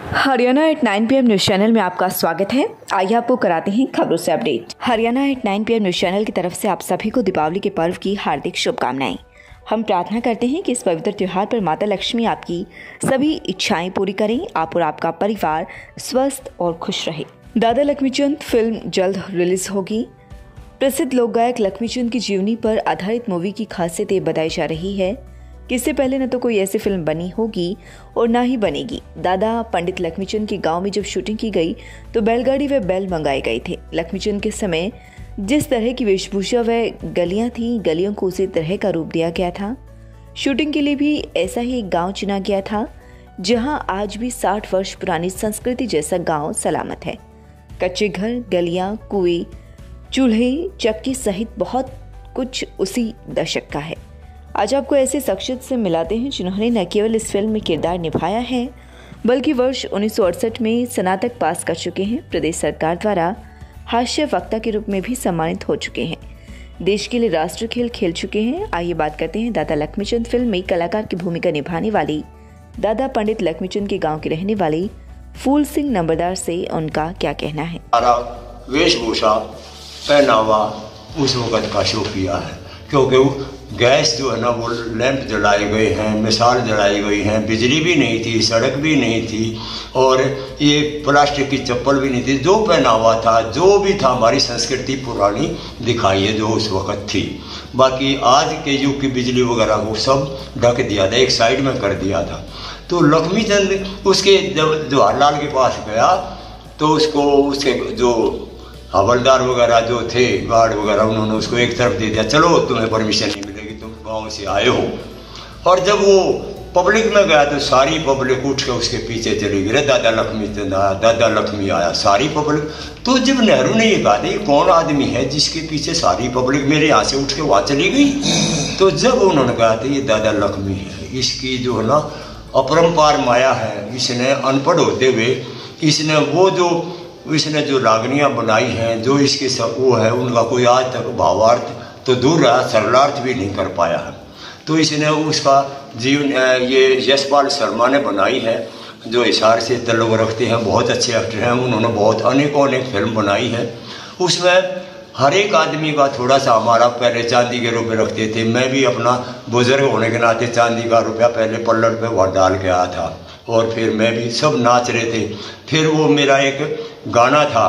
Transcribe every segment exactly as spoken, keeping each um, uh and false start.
Haryana eight nine P M news channel में आपका स्वागत है। आइए आपको कराते हैं खबरों से update. Haryana eight nine P M news channel की तरफ से आप सभी को दीपावली के पर्व की हार्दिक शुभकामनाएं। हम प्रार्थना करते हैं कि इस पवित्र त्योहार पर माता लक्ष्मी आपकी सभी इच्छाएं पूरी करें, आप और आपका परिवार स्वस्थ और खुश रहे। दादा लक्ष्मीचंद फिल्म जल्द रिलीज होगी। प्रसिद्ध लोक गायक लक्ष्मीचंद की जीवनी पर आधारित मूवी की खासियत ये बताई जा रही है कि इससे पहले न तो कोई ऐसी फिल्म बनी होगी और ना ही बनेगी। दादा पंडित लक्ष्मीचंद के गांव में जब शूटिंग की गई तो बैलगाड़ी व बैल मंगाए गए थे। लक्ष्मीचंद के समय जिस तरह की वेशभूषा व गलियां थी, गलियों को उसी तरह का रूप दिया गया था। शूटिंग के लिए भी ऐसा ही एक गाँव चुना गया था जहाँ आज भी साठ वर्ष पुरानी संस्कृति जैसा गाँव सलामत है। कच्चे घर, गलियाँ, कुएं, चूल्हे, चक्की सहित बहुत कुछ उसी दशक का है। आज आपको ऐसे शख्सियत से मिलाते हैं जिन्होंने न केवल इस फिल्म में किरदार निभाया है बल्कि वर्ष उन्नीस सौ अड़सठ में स्नातक पास कर चुके हैं। प्रदेश सरकार द्वारा हास्य वक्ता के रूप में भी सम्मानित हो चुके हैं। देश के लिए राष्ट्रीय खेल खेल चुके हैं। आइए बात करते हैं दादा लक्ष्मीचंद फिल्म में कलाकार की भूमिका निभाने वाली दादा पंडित लक्ष्मीचंद के गाँव के रहने वाली फूल सिंह नंबरदार से उनका क्या कहना है। वेशभूषा पहनावा उस वक्त का शो किया है, क्योंकि गैस जो है ना वो लैंप जलाए गए हैं, मिसाल जलाई गई हैं, बिजली भी नहीं थी, सड़क भी नहीं थी और ये प्लास्टिक की चप्पल भी नहीं थी। जो पहनावा था, जो भी था, हमारी संस्कृति पुरानी दिखाई है जो उस वक्त थी। बाकी आज के युग की बिजली वगैरह को सब ढक दिया था, एक साइड में कर दिया था। तो लक्ष्मीचंद उसके जब जवाहरलाल के पास गया तो उसको उसके जो हवलदार वगैरह जो थे, गार्ड वगैरह, उन्होंने उसको एक तरफ दे दिया, चलो तुम्हें परमिशन नहीं मिलेगी, तुम गांव से आए हो। और जब वो पब्लिक में गया तो सारी पब्लिक उठ के उसके पीछे चली गई। दादा लक्ष्मीचंद आया, दादा लक्ष्मी आया, सारी पब्लिक। तो जब नेहरू ने ये कहा था ये कौन आदमी है जिसके पीछे सारी पब्लिक मेरे यहाँ से उठ के वहाँ चली गई, तो जब उन्होंने कहा था ये दादा लक्ष्मी है, इसकी जो है ना अपरंपार माया है, इसने अनपढ़ होते हुए इसने वो जो इसने जो रागनियाँ बनाई हैं, जो इसके सब वो है, उनका कोई आज तक भावार्थ तो दूर रहा, सरलार्थ भी नहीं कर पाया है। तो इसने उसका जीवन ये यशपाल शर्मा ने बनाई है, जो हिसार से तल्लुक रखते हैं, बहुत अच्छे एक्टर हैं। उन्होंने बहुत अनेकों अनेक फिल्म बनाई है। उसमें हर एक आदमी का थोड़ा सा, हमारा पहले चांदी के रुपये रखते थे, मैं भी अपना बुजुर्ग होने के नाते चांदी का रुपया पहले पल्लट पे वहाँ डाल के आया था और फिर मैं भी, सब नाच रहे थे। फिर वो मेरा एक गाना था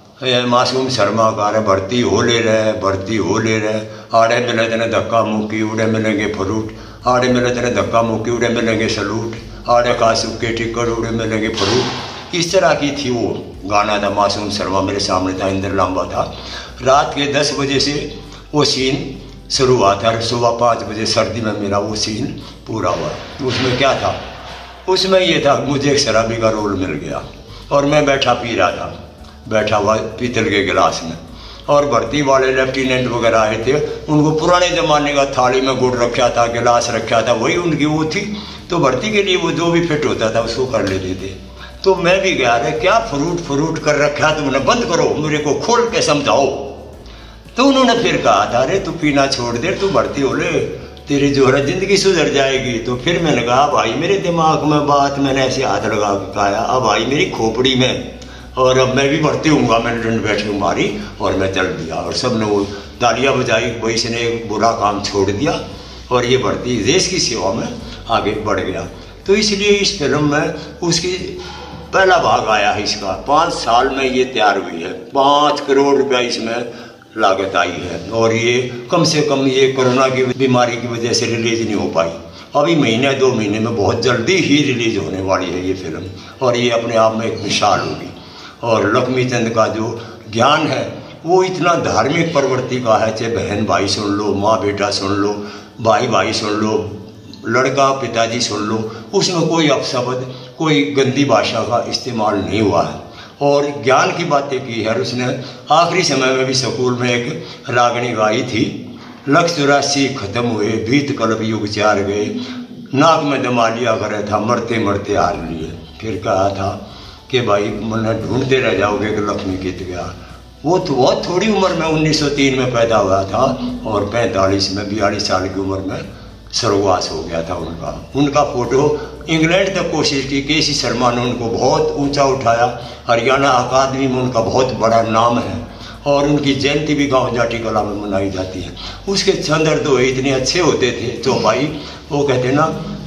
मासूम शर्मा का, रे भर्ती हो ले रहे भर्ती हो ले रहे आड़े मिले तेने धक्का मुक्की उड़े मिलेंगे फ्रूट, आड़े मिले तेने धक्का मुक्की उड़े मिलेंगे सलूट, आड़े का सुखे टिक्कर उड़े मिलेंगे फ्रूट। इस तरह की थी वो गाना था। मासूम शर्मा मेरे सामने था, इंद्र लांबा था। रात के दस बजे से वो सीन शुरू हुआ था, सुबह पाँच बजे सर्दी में मेरा वो सीन पूरा हुआ। उसमें क्या था, उसमें ये था मुझे एक शराबी का रोल मिल गया और मैं बैठा पी रहा था, बैठा हुआ पीतल के गिलास में, और भर्ती वाले लेफ्टिनेंट वगैरह आए थे। उनको पुराने ज़माने का थाली में गुड़ रखा था, गिलास रखा था, वही उनकी वो थी। तो भर्ती के लिए वो जो भी फिट होता था उसको कर लेते थे। तो मैं भी गया, अरे क्या फ्रूट फ्रूट कर रखा तुमने, बंद करो, मेरे को खोल के समझाओ। तो उन्होंने फिर कहा था, अरे तू पीना छोड़ दे, तू भर्ती हो ले, तेरी जो है ज़िंदगी सुधर जाएगी। तो फिर मैंने कहा भाई मेरे दिमाग में बात, मैंने ऐसे हाथ लगा के कहा, अब भाई मेरी खोपड़ी में, और अब मैं भी भर्ती हूँगा। मैंने डंड बैठ के मारी और मैं चल दिया और सब ने वो तालियां बजाई। वही से ने बुरा काम छोड़ दिया और ये भर्ती देश की सेवा में आगे बढ़ गया। तो इसलिए इस फिल्म में उसकी पहला भाग आया है इसका। पाँच साल में ये तैयार हुई है, पाँच करोड़ रुपया इसमें लागत आई है और ये कम से कम ये कोरोना की बीमारी की वजह से रिलीज नहीं हो पाई। अभी महीने दो महीने में बहुत जल्दी ही रिलीज होने वाली है ये फिल्म और ये अपने आप में एक मिसाल होगी। और लक्ष्मीचंद का जो ज्ञान है वो इतना धार्मिक प्रवृत्ति का है, चाहे बहन भाई सुन लो, माँ बेटा सुन लो, भाई भाई सुन लो, लड़का पिताजी सुन लो, उसमें कोई अपशब्द, कोई गंदी भाषा का इस्तेमाल नहीं हुआ है और ज्ञान की बातें की है। उसने आखिरी समय में भी स्कूल में एक रागनी गाई थी, लक्ष्य चौरासी खत्म हुए, बीत कल्प युग चार गए, नाक में दमा लिया करे था, मरते मरते हार लिए। फिर कहा था कि भाई मन ढूंढते रह जाओगे कि लक्ष्मी कित गया। वो तो बहुत थोड़ी उम्र में उन्नीस सौ तीन में पैदा हुआ था और पैंतालीस में बयालीस साल की उम्र में स्वर्गवास हो गया था उनका। उनका फोटो इंग्लैंड तक कोशिश की। के सी शर्मा ने उनको बहुत ऊंचा उठाया। हरियाणा अकादमी में उनका बहुत बड़ा नाम है और उनकी जयंती भी गांव जाटी कला में मनाई जाती है। उसके चंद्र दो इतने अच्छे होते थे चौपाई, वो कहते ना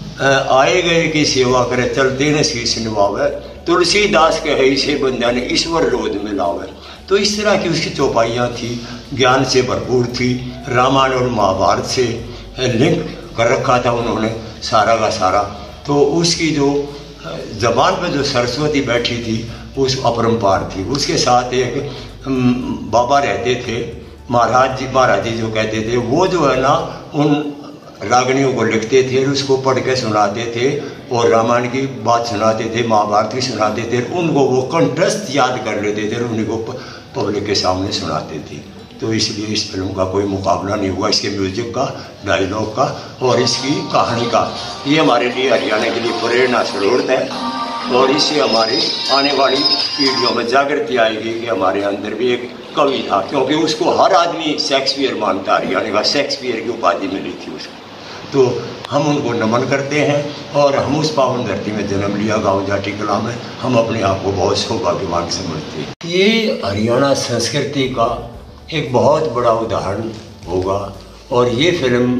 आए गए की सेवा करे चलते न शीश निभावे, तुलसीदास के है इसे बंदा ने ईश्वर रोध में लावे। तो इस तरह की उसकी चौपाइयाँ थी, ज्ञान से भरपूर थी। रामायण और महाभारत से लिंक कर रखा था उन्होंने सारा का सारा। तो उसकी जो जबान पर जो सरस्वती बैठी थी उस अपरंपार थी। उसके साथ एक बाबा रहते थे, महाराज जी महाराज जी जो कहते थे, वो जो है ना उन रागणियों को लिखते थे और उसको पढ़ के सुनाते थे और रामायण की बात सुनाते थे, महाभारत की सुनाते थे। उनको वो कंठस्थ याद कर लेते थे और उन्हीं को पब्लिक के सामने सुनाते थे। तो इसलिए इस फिल्म का कोई मुकाबला नहीं हुआ, इसके म्यूजिक का, डायलॉग का और इसकी कहानी का। ये हमारे लिए हरियाणा के लिए प्रेरणा स्रोत है और इससे हमारी आने वाली पीढ़ियों में जागृति आएगी कि हमारे अंदर भी एक कवि था, क्योंकि उसको हर आदमी शेक्सपियर मानता। हरियाणा का शेक्सपियर की उपाधि मिली थी उसको। तो हम उनको नमन करते हैं और हम उस पावन धरती में जन्म लिया गांव जाटी कला में, हम अपने आप को बहुत सौभाग्यवान समझते हैं। ये हरियाणा संस्कृति का एक बहुत बड़ा उदाहरण होगा और ये फिल्म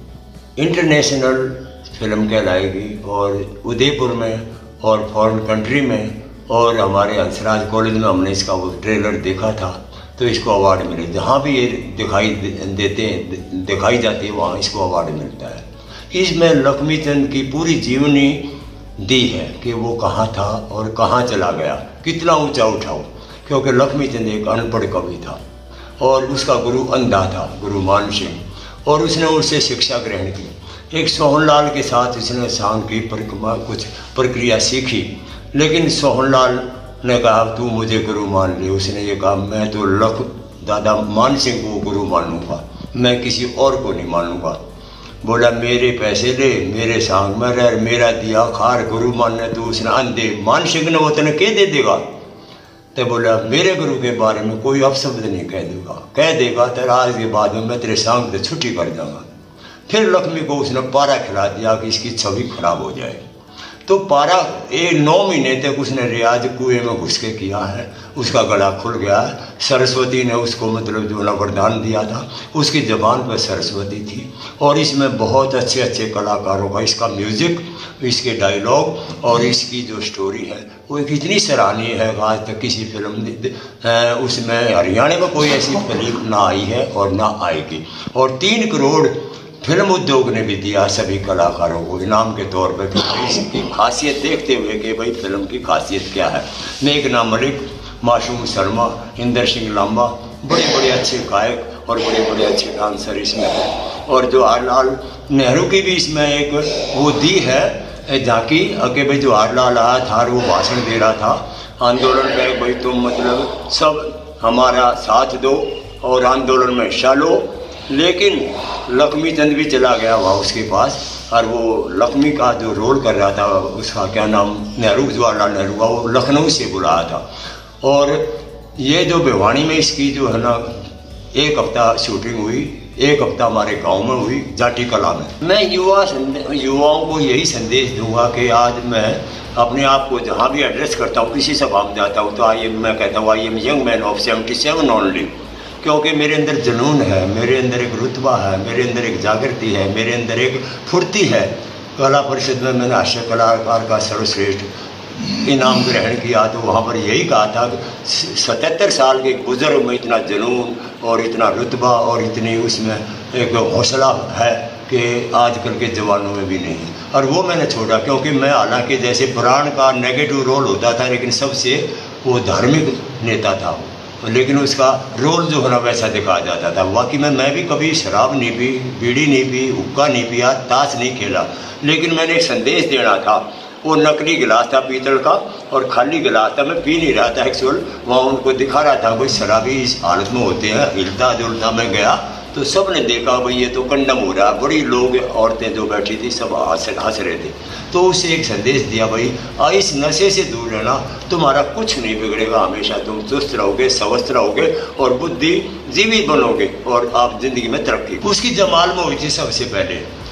इंटरनेशनल फिल्म कहलाएगी और उदयपुर में और फॉरेन कंट्री में और हमारे हंसराज कॉलेज में हमने इसका वो ट्रेलर देखा था तो इसको अवार्ड मिले। जहाँ भी ये दिखाई देते हैं दिखाई जाती है वहाँ इसको अवार्ड मिलता है। इसमें लक्ष्मी चंद की पूरी जीवनी दी है कि वो कहाँ था और कहाँ चला गया, कितना ऊंचा उठाओ, क्योंकि लक्ष्मी चंद एक अनपढ़ कवि था और उसका गुरु अंधा था, गुरु मान सिंह, और उसने उससे शिक्षा ग्रहण की। एक सोहनलाल के साथ उसने सांग की परिक्रमा कुछ प्रक्रिया सीखी, लेकिन सोहनलाल ने कहा तू मुझे गुरु मान ले। उसने ये कहा मैं तो लख दादा मान सिंह को गुरु मानूंगा, मैं किसी और को नहीं मानूंगा। बोला मेरे पैसे ले, मेरे सांग में रह, मेरा दिया खार गुरु मानने। तो उसने अंधे मान सिंह ने वो तेने कह दे देगा। तो बोला मेरे गुरु के बारे में कोई अपशब्द नहीं कह देगा, कह देगा तो आज के बाद में मैं तेरे सांग से छुट्टी कर जाऊंगा। फिर लक्ष्मी को उसने पारा खिला दिया कि इसकी छवि खराब हो जाए। तो पारा एक नौ महीने तक उसने रियाज कुएं में घुस के किया है, उसका गला खुल गया है। सरस्वती ने उसको मतलब जो ना वरदान दिया था, उसकी ज़बान पर सरस्वती थी। और इसमें बहुत अच्छे अच्छे कलाकारों का इसका म्यूज़िक, इसके डायलॉग और इसकी जो स्टोरी है वो एक इतनी सराहनीय है। आज तक किसी फिल्म उसमें हरियाणा में कोई ऐसी फिल्म ना आई है और ना आएगी। और तीन करोड़ फिल्म उद्योग ने भी दिया सभी कलाकारों को इनाम के तौर पर, क्योंकि इसकी खासियत देखते हुए कि भाई फिल्म की खासियत क्या है। मेघना मलिक, मासूम शर्मा, इंदर सिंह लांबा, बड़े बड़े अच्छे गायक और बड़े बड़े अच्छे डांसर इसमें हैं। और जवाहरलाल नेहरू की भी इसमें एक वो दी है झांकी कि भाई जवाहरलाल आया था और वो भाषण दे रहा था आंदोलन में, भाई तुम मतलब सब हमारा साथ दो और आंदोलन में हिस्सा लो। लेकिन लक्ष्मी चंद भी चला गया वहाँ उसके पास और वो लक्ष्मी का जो रोल कर रहा था उसका क्या नाम नेहरू, जवाहरलाल नेहरू का, वो लखनऊ से बुलाया था। और ये जो भिवानी में इसकी जो है ना एक हफ्ता शूटिंग हुई, एक हफ्ता हमारे गांव में हुई जाटी कला में। मैं युवा युवाओं को यही संदेश दूंगा कि आज मैं अपने आप को जहाँ भी एड्रेस करता हूँ, किसी सभा में जाता हूँ तो आई एम मैं कहता हूँ I am young man of seventy seven only, क्योंकि मेरे अंदर जुनून है, मेरे अंदर एक रुतबा है, मेरे अंदर एक जागृति है, मेरे अंदर एक फुर्ती है। कला परिषद में मैंने हास्य कलाकार का सर्वश्रेष्ठ इनाम ग्रहण किया तो वहाँ पर यही कहा था कि सतहत्तर साल के बुजुर्ग में इतना जुनून और इतना रुतबा और इतनी उसमें एक हौसला है कि आजकल के जवानों में भी नहीं। और वो मैंने छोड़ा, क्योंकि मैं हालांकि जैसे पुराण का नेगेटिव रोल होता था लेकिन सबसे वो धार्मिक नेता था, लेकिन उसका रोल जो है ना वैसा दिखाया जाता था। बाकी में मैं भी कभी शराब नहीं पी, बीड़ी नहीं पी, हुक्का नहीं पिया, ताश नहीं खेला, लेकिन मैंने एक संदेश देना था। वो नकली गिलास था पीतल का और खाली गिलास था, मैं पी नहीं रहा था एक्चुअल, वहाँ उनको दिखा रहा था कोई शराबी इस हालत में होते हैं। हिलता जुलता मैं गया तो सब ने देखा भाई ये तो कंडम हो रहा। बड़ी लोग औरतें जो बैठी थी सब हंस हंस रहे थे। तो उससे एक संदेश दिया भाई इस नशे से दूर रहना, तुम्हारा कुछ नहीं बिगड़ेगा, हमेशा तुम चुस्त रहोगे, स्वस्थ रहोगे और बुद्धि जीवित बनोगे और आप जिंदगी में तरक्की। उसकी जमाल में हुई थी सबसे पहले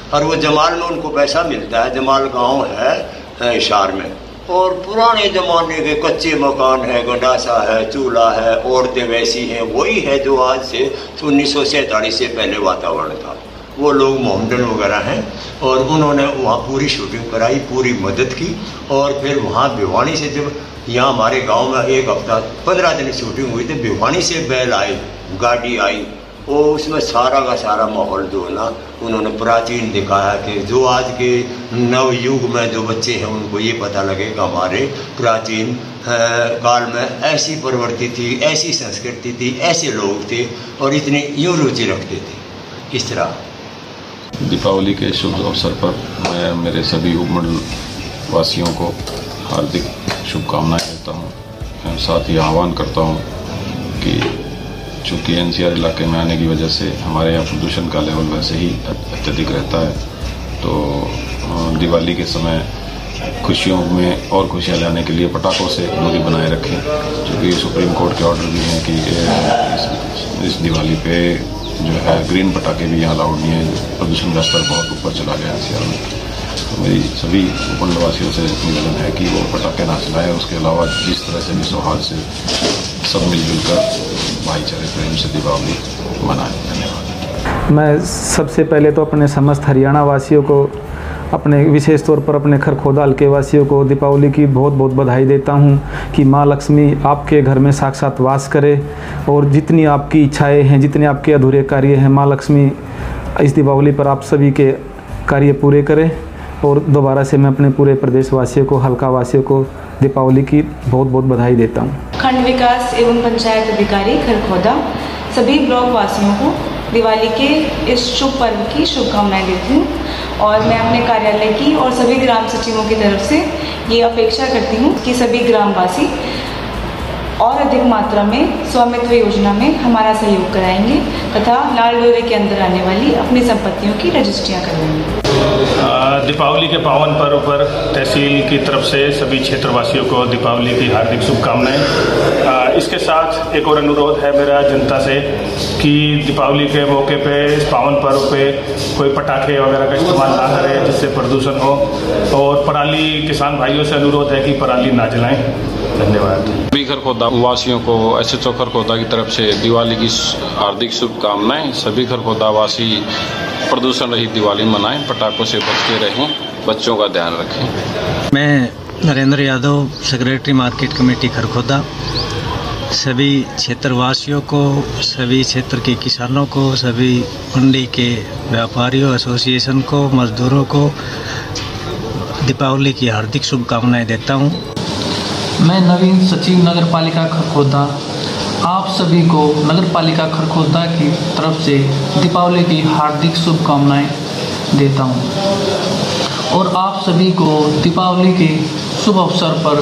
और वो जमाल में उनको पैसा मिलता है। जमाल गांव है हिसार में, और पुराने ज़माने के कच्चे मकान है, गंडासा है, चूल्हा है, औरतें वैसी हैं, वही है जो आज से उन्नीस सौ सैंतालीस से पहले वातावरण था। वो लोग मोहम्मदन वगैरह हैं, और उन्होंने वहाँ पूरी शूटिंग कराई, पूरी मदद की। और फिर वहाँ भिवानी से जब यहाँ हमारे गांव में एक हफ्ता पंद्रह दिन शूटिंग हुई, तो भिवानी से बैल आई, गाड़ी आई, वो उसमें सारा का सारा माहौल जो है ना उन्होंने प्राचीन दिखाया कि जो आज के नव युग में जो बच्चे हैं उनको ये पता लगे कि हमारे प्राचीन काल में ऐसी प्रवृत्ति थी, ऐसी संस्कृति थी, ऐसे लोग थे और इतनी यूँ रुचि रखते थे। इस तरह दीपावली के शुभ अवसर पर मैं मेरे सभी उपमंडल वासियों को हार्दिक शुभकामनाएं देता हूं। साथ ही आह्वान करता हूं कि चूँकि एनसीआर इलाके में आने की वजह से हमारे यहाँ प्रदूषण का लेवल वैसे ही अत्यधिक रहता है, तो दिवाली के समय खुशियों में और खुशियाँ लाने के लिए पटाखों से दूरी बनाए रखें, क्योंकि सुप्रीम कोर्ट के ऑर्डर भी हैं कि इस, इस दिवाली पे जो है ग्रीन पटाखे भी यहाँ अलाउड नहीं है। प्रदूषण का स्तर बहुत ऊपर चला गया है एनसीआर में। तो मेरी सभी उपमंडलवासियों से निवेदन है कि वो पटाखे ना चलाएं। उसके अलावा जिस तरह से भी सौहार्द से सब मिलजुल कर भाईचारे प्रेम से दीपावली मनाएं। धन्यवाद। मैं सबसे पहले तो अपने समस्त हरियाणा वासियों को, अपने विशेष तौर पर अपने खरखोदा हल्के वासियों को दीपावली की बहुत बहुत बधाई देता हूं कि माँ लक्ष्मी आपके घर में साक्षात वास करे, और जितनी आपकी इच्छाएं हैं, जितने आपके अधूरे कार्य हैं, माँ लक्ष्मी इस दीपावली पर आप सभी के कार्य पूरे करें। और दोबारा से मैं अपने पूरे प्रदेश वासियों को, हल्का वासियों को दीपावली की बहुत बहुत बधाई देता हूँ। खंड विकास एवं पंचायत अधिकारी खरखोदा सभी ब्लॉक वासियों को दिवाली के इस शुभ पर्व की शुभकामनाएं देती हूँ, और मैं अपने कार्यालय की और सभी ग्राम सचिवों की तरफ से ये अपेक्षा करती हूँ कि सभी ग्रामवासी और अधिक मात्रा में स्वामित्व योजना में हमारा सहयोग कराएंगे तथा लाल डोरे के अंदर आने वाली अपनी संपत्तियों की रजिस्ट्रियाँ करवाएंगे। दीपावली के पावन पर्व पर तहसील की तरफ से सभी क्षेत्रवासियों को दीपावली की हार्दिक शुभकामनाएं। इसके साथ एक और अनुरोध है मेरा जनता से कि दीपावली के मौके पे, इस पावन पर्व पे कोई पटाखे वगैरह का इस्तेमाल ना करें जिससे प्रदूषण हो, और पराली किसान भाइयों से अनुरोध है कि पराली ना जलाएं। धन्यवाद। सभी खरखोदा वासियों को एसएचओ खरखोदा की तरफ से दिवाली की हार्दिक शुभकामनाएं। सभी खरखोदा वासी प्रदूषण रहित दिवाली मनाएं, पटाखों से बच के रहें, बच्चों का ध्यान रखें। मैं Narendra Yadav, secretary market committee Kharkhoda, सभी क्षेत्रवासियों को, सभी क्षेत्र के किसानों को, सभी मंडी के व्यापारियों एसोसिएशन को, मजदूरों को दीपावली की हार्दिक शुभकामनाएं देता हूं। मैं नवीन सचिव नगर पालिका खरखोदा आप सभी को नगर पालिका खरखोदा की तरफ से दीपावली की हार्दिक शुभकामनाएं देता हूं, और आप सभी को दीपावली के शुभ अवसर पर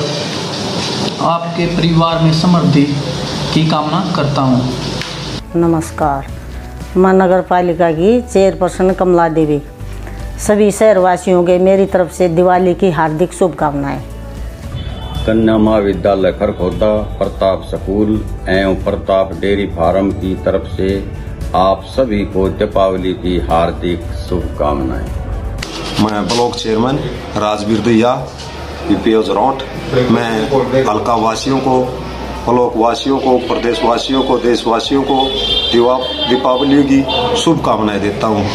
आपके परिवार में समृद्धि की कामना करता हूं। नमस्कार, मैं नगर पालिका की चेयरपर्सन कमला देवी, सभी शहरवासियों के मेरी तरफ से दिवाली की हार्दिक शुभकामनाएं। कन्या महाविद्यालय खरखोदा, प्रताप स्कूल एवं प्रताप डेयरी फार्म की तरफ से आप सभी को दीपावली की हार्दिक शुभकामनाएं। मैं ब्लॉक चेयरमैन राजवीर दैया पीपीएस रौट, मैं हल्का वासियों को, ब्लॉक वासियों को, प्रदेश वासियों को, देशवासियों को दीपावली की शुभकामनाएं देता हूं।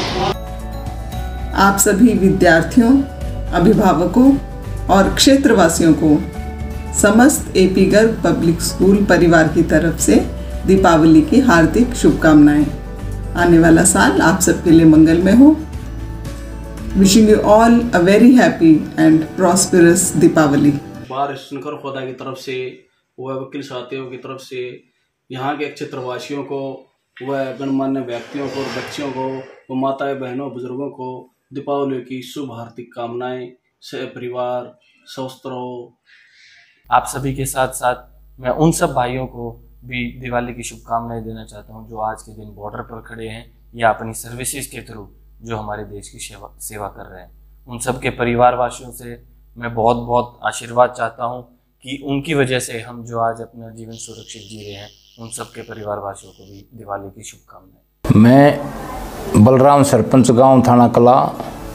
आप सभी विद्यार्थियों, अभिभावकों और क्षेत्रवासियों को समस्त एपी गर्ग पब्लिक स्कूल परिवार की तरफ से दीपावली की हार्दिक शुभकामनाएं। आने वाला साल आप सबके लिए मंगलमय हो। Wishing you all a very happy and prosperous Deepawali. Bar Kharkhoda की तरफ से व वकील साथियों की तरफ से यहाँ के क्षेत्रवासियों को व गणमान्य व्यक्तियों को, बच्चियों को व माताएं बहनों बुजुर्गों को दीपावली की शुभ हार्दिक कामनाएं। सह परिवार स्वस्थ रहो। आप सभी के साथ साथ मैं उन सब भाइयों को भी दिवाली की शुभकामनाएं देना चाहता हूं जो आज के दिन बॉर्डर पर खड़े हैं या अपनी सर्विसेज के थ्रू जो हमारे देश की सेवा सेवा कर रहे हैं। उन सब के परिवार वासियों से मैं बहुत बहुत आशीर्वाद चाहता हूं कि उनकी वजह से हम जो आज अपना जीवन सुरक्षित जी रहे हैं, उन सब के परिवार वासियों को भी दिवाली की शुभकामनाएं। मैं बलराम सरपंच गांव थाना कला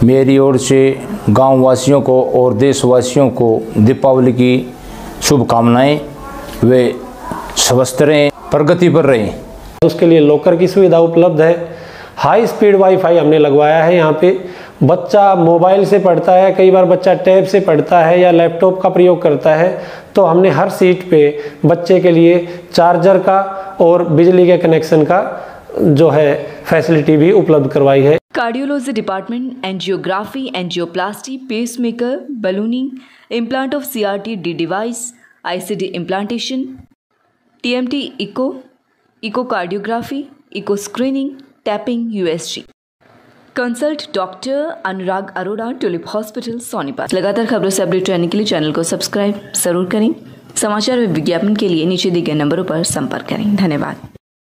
मेरी ओर से गांव वासियों को और देशवासियों को दीपावली की शुभकामनाएं। वे स्वस्थ रहें, प्रगति पर रहें। उसके लिए लॉकर की सुविधा उपलब्ध है। हाई स्पीड वाईफाई हमने लगवाया है। यहाँ पे बच्चा मोबाइल से पढ़ता है, कई बार बच्चा टैब से पढ़ता है या लैपटॉप का प्रयोग करता है, तो हमने हर सीट पे बच्चे के लिए चार्जर का और बिजली के कनेक्शन का जो है फैसिलिटी भी उपलब्ध करवाई है। Cardiology department angiography, angioplasty, pacemaker, ballooning, implant of CRT D device, ICD implantation, TMT echo, echocardiography, echo screening, tapping, USG. Consult doctor Anurag Arora, Tulip hospital, Sonipat. लगातार खबरों से अपडेट रहने के लिए चैनल को सब्सक्राइब जरूर करें। समाचार व विज्ञापन के लिए नीचे दिए गए नंबरों पर संपर्क करें। धन्यवाद।